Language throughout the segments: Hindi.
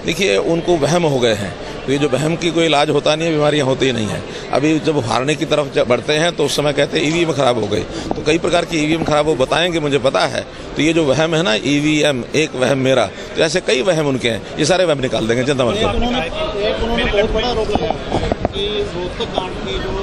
देखिए उनको वहम हो गए हैं, तो ये जो वहम की कोई इलाज होता नहीं है, बीमारियां होती ही नहीं है। अभी जब हारने की तरफ बढ़ते हैं तो उस समय कहते हैं ईवीएम खराब हो गई, तो कई प्रकार की ईवीएम खराब वो बताएंगे, मुझे पता है। तो ये जो वहम है ना, ईवीएम एक वहम मेरा, तो ऐसे कई वहम उनके हैं, ये सारे वहम निकाल देंगे जनता उन्होंने बहुत बड़ा आरोप लगाया कि रोहतक कांड की जो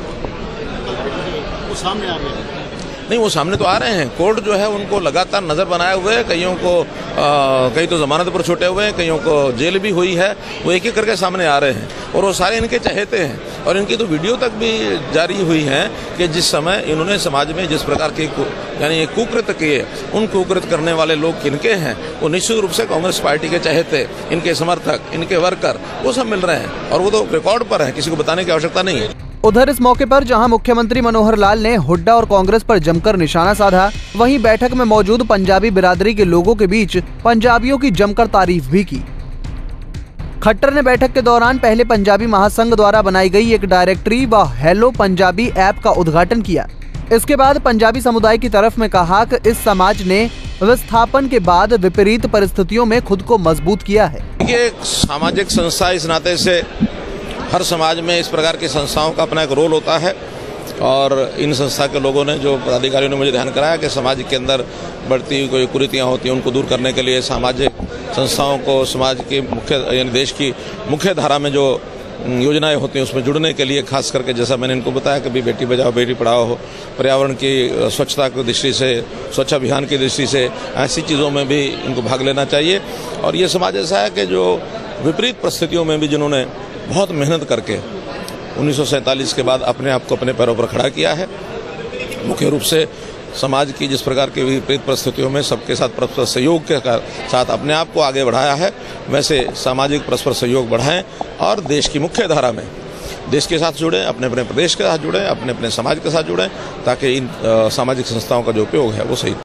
वो सामने आ गया। नहीं, वो सामने तो आ रहे हैं। कोर्ट जो है उनको लगातार नज़र बनाए हुए है, कईयों को कई तो जमानत पर छूटे हुए हैं, कईयों को जेल भी हुई है, वो एक एक करके सामने आ रहे हैं और वो सारे इनके चहेते हैं। और इनकी तो वीडियो तक भी जारी हुई है कि जिस समय इन्होंने समाज में जिस प्रकार के यानी कुकृत्य किए, उन कुकृत्य करने वाले लोग किनके हैं, वो निश्चित रूप से कांग्रेस पार्टी के चहेते, इनके समर्थक, इनके वर्कर, वो सब मिल रहे हैं और वो तो रिकॉर्ड पर है, किसी को बताने की आवश्यकता नहीं है। उधर इस मौके पर जहां मुख्यमंत्री मनोहर लाल ने हुड्डा और कांग्रेस पर जमकर निशाना साधा, वहीं बैठक में मौजूद पंजाबी बिरादरी के लोगों के बीच पंजाबियों की जमकर तारीफ भी की। खट्टर ने बैठक के दौरान पहले पंजाबी महासंघ द्वारा बनाई गई एक डायरेक्टरी व हेलो पंजाबी ऐप का उद्घाटन किया। इसके बाद पंजाबी समुदाय की तरफ में कहा कि इस समाज ने विस्थापन के बाद विपरीत परिस्थितियों में खुद को मजबूत किया है। ये सामाजिक संस्था, इस नाते से हर समाज में इस प्रकार की संस्थाओं का अपना एक रोल होता है और इन संस्था के लोगों ने, जो पदाधिकारियों ने मुझे ध्यान कराया कि समाज के अंदर बढ़ती हुई कोई कुरीतियाँ होती हैं, उनको दूर करने के लिए सामाजिक संस्थाओं को समाज की मुख्य यानी देश की मुख्य धारा में जो योजनाएं होती हैं उसमें जुड़ने के लिए, खास करके जैसा मैंने इनको बताया कि बेटी बचाओ बेटी पढ़ाओ हो, पर्यावरण की स्वच्छता की दृष्टि से, स्वच्छ अभियान की दृष्टि से, ऐसी चीज़ों में भी इनको भाग लेना चाहिए। और ये समाज ऐसा है कि जो विपरीत परिस्थितियों में भी जिन्होंने बहुत मेहनत करके 1947 के बाद अपने आप को अपने पैरों पर खड़ा किया है, मुख्य रूप से समाज की जिस प्रकार की विपरीत परिस्थितियों में सबके साथ परस्पर सहयोग के साथ अपने आप को आगे बढ़ाया है, वैसे सामाजिक परस्पर सहयोग बढ़ाएं और देश की मुख्य धारा में देश के साथ जुड़ें, अपने अपने प्रदेश के साथ जुड़ें, अपने अपने समाज के साथ जुड़ें, ताकि इन सामाजिक संस्थाओं का जो उपयोग है वो सही